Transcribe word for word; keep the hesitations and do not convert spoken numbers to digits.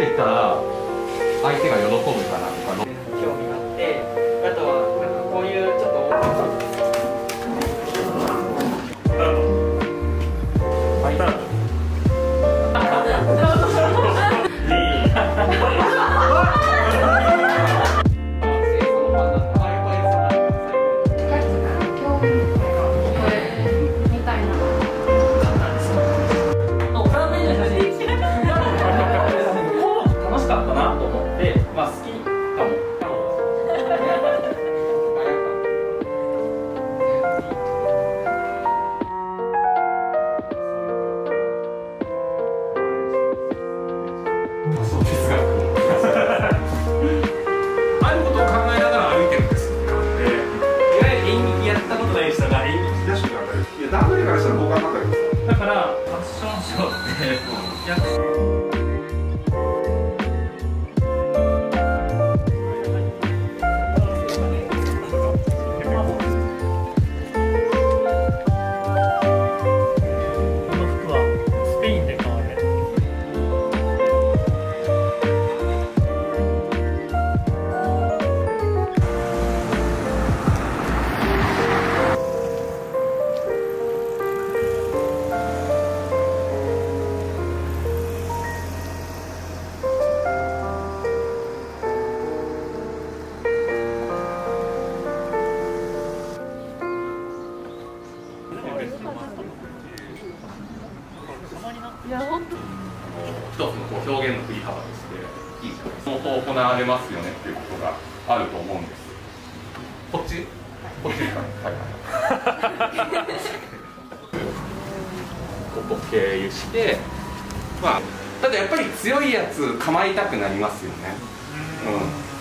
できたら相手が喜ぶかなとか興味があって、あとはなんかこういうちょっとはいスタート。だからファッションショーってやっていや本当。 一つのこう表現の振り幅としていいじゃないですか。相当行われますよねっていうことがあると思うんです。こっちこっちですかね。はいはい。ここ経由して、まあただやっぱり強いやつ構いたくなりますよね。うん。